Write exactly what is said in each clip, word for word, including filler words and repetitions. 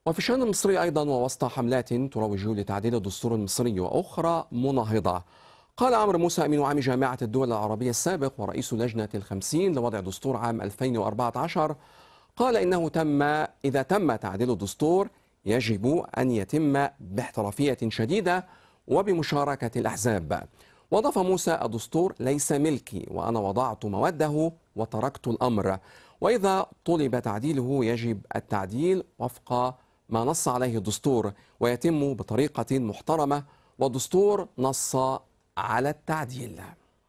وفي الشأن المصري أيضا، ووسط حملات تروج لتعديل الدستور المصري وأخرى مناهضة، قال عمرو موسى أمين عام جامعة الدول العربية السابق ورئيس لجنة الخمسين لوضع دستور عام ألفين وأربعة عشر، قال إنه تم إذا تم تعديل الدستور يجب أن يتم باحترافية شديدة وبمشاركة الأحزاب. وأضاف موسى: الدستور ليس ملكي، وأنا وضعت موده وتركت الأمر، وإذا طلب تعديله يجب التعديل وفق ما نص عليه الدستور، ويتم بطريقة محترمة، والدستور نص على التعديل.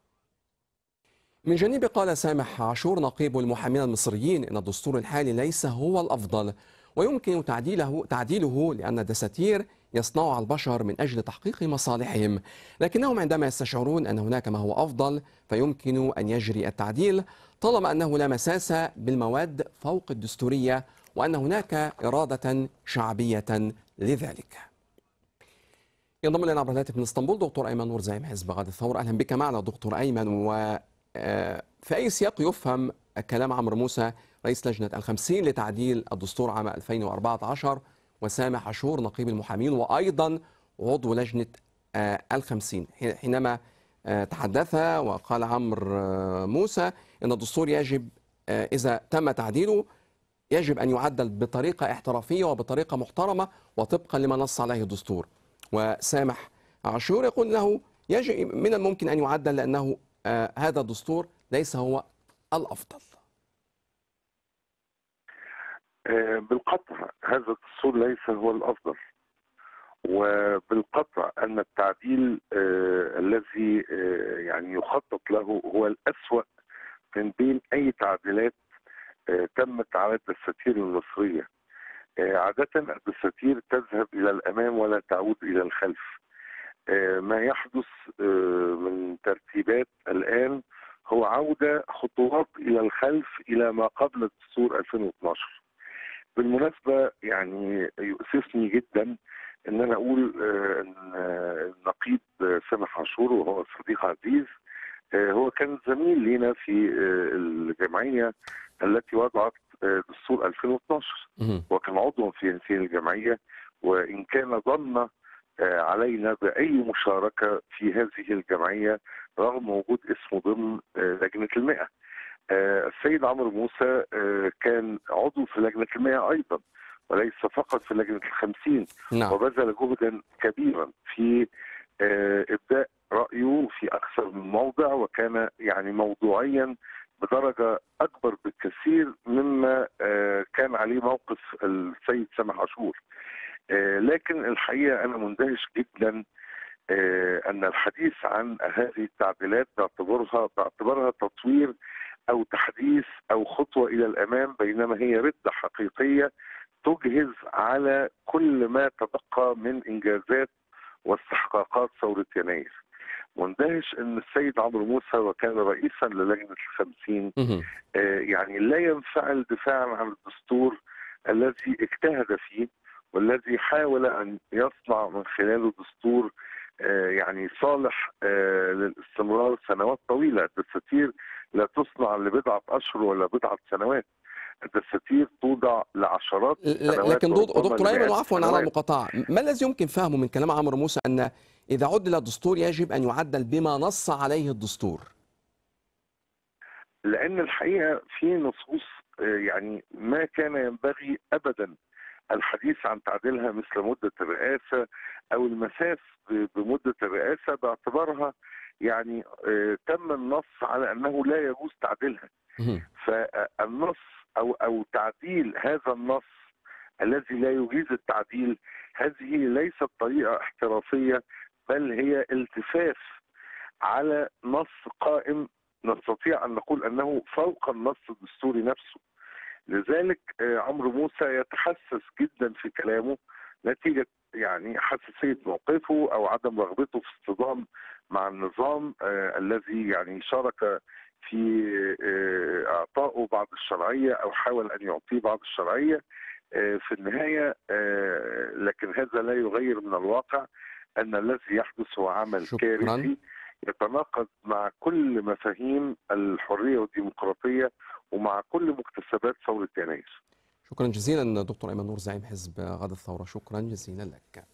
من جانبه قال سامح عاشور نقيب المحامين المصريين إن الدستور الحالي ليس هو الأفضل، ويمكن تعديله تعديله لأن الدساتير يصنعها البشر من أجل تحقيق مصالحهم، لكنهم عندما يستشعرون أن هناك ما هو أفضل فيمكن أن يجري التعديل طالما أنه لا مساس بالمواد فوق الدستورية، وأن هناك إرادة شعبية لذلك. ينضم لنا عبر الهاتف من اسطنبول دكتور أيمن نور زعيم حزب غد الثورة. أهلا بك معنا دكتور أيمن. و في أي سياق يفهم كلام عمرو موسى رئيس لجنة الخمسين لتعديل الدستور عام ألفين وأربعة عشر، وسامح عاشور نقيب المحامين وأيضا عضو لجنة الخمسين، حينما تحدث وقال عمرو موسى أن الدستور يجب إذا تم تعديله يجب أن يعدل بطريقة احترافية وبطريقة محترمة وطبقا لما نص عليه الدستور، وسامح عاشور يقول له يجب من الممكن أن يعدل لأنه آه هذا الدستور ليس هو الأفضل. آه بالقطع هذا الدستور ليس هو الأفضل، وبالقطع أن التعديل آه الذي آه يعني يخطط له هو الأسوأ من بين أي تعديلات آه تمت على الدساتير المصرية. آه عادة الدساتير تذهب إلى الأمام ولا تعود إلى الخلف. آه ما يحدث آه من ترتيبات الآن هو عودة خطوات إلى الخلف إلى ما قبل الدستور ألفين واثني عشر. بالمناسبة يعني يؤسفني جدا أن أنا أقول أن النقيب سامح عاشور وهو صديق عزيز هو كان زميل لنا في الجمعية التي وضعت دستور ألفين واثني عشر، وكان عضوا في هذه الجمعية، وإن كان ظن علينا بأي مشاركة في هذه الجمعية رغم وجود اسمه ضمن لجنة المئة. السيد عمرو موسى كان عضو في لجنة المئة أيضا وليس فقط في لجنة الخمسين، نعم. وبذل جهدا كبيرا في إبداء رأيه في أكثر من موضع، وكان يعني موضوعيا بدرجة أكبر بكثير مما كان عليه موقف السيد سامح عاشور. لكن الحقيقة أنا مندهش جدا أن الحديث عن هذه التعديلات باعتبارها باعتبارها تطوير أو تحديث أو خطوة إلى الأمام، بينما هي ردة حقيقية تجهز على كل ما تبقى من إنجازات واستحقاقات ثورة يناير. مندهش أن السيد عمرو موسى وكان رئيسا للجنة الخمسين آه يعني لا ينفعل دفاعا عن الدستور الذي اجتهد فيه والذي حاول أن يصنع من خلاله دستور آه يعني صالح آه للاستمرار سنوات طويلة. الدساتير لا تصنع لبضعة أشهر ولا بضعة سنوات، الدساتير توضع لعشرات السنوات. لكن دكتور أيمن، وعفوا على المقاطعة، ما الذي يمكن فهمه من كلام عمرو موسى أن إذا عدل الدستور يجب أن يعدل بما نص عليه الدستور؟ لأن الحقيقة في نصوص يعني ما كان ينبغي أبدا الحديث عن تعديلها، مثل مدة الرئاسة أو المساس بمدة الرئاسة باعتبارها يعني تم النص على أنه لا يجوز تعديلها. فالنص أو أو تعديل هذا النص الذي لا يجيز التعديل، هذه ليست طريقة احترافية، بل هي التفاف على نص قائم نستطيع أن نقول أنه فوق النص الدستوري نفسه. لذلك عمرو موسى يتحسس جدا في كلامه نتيجة يعني حساسية موقفه أو عدم رغبته في اصطدام مع النظام آه الذي يعني شارك في آه إعطائه بعض الشرعية أو حاول أن يعطيه بعض الشرعية آه في النهاية. آه لكن هذا لا يغير من الواقع أن الذي يحدث هو عمل شكرا. كارثي يتناقض مع كل مفاهيم الحرية والديمقراطية ومع كل مكتسبات ثورة يناير. شكرا جزيلا دكتور أيمن نور زعيم حزب غد الثورة، شكرا جزيلا لك.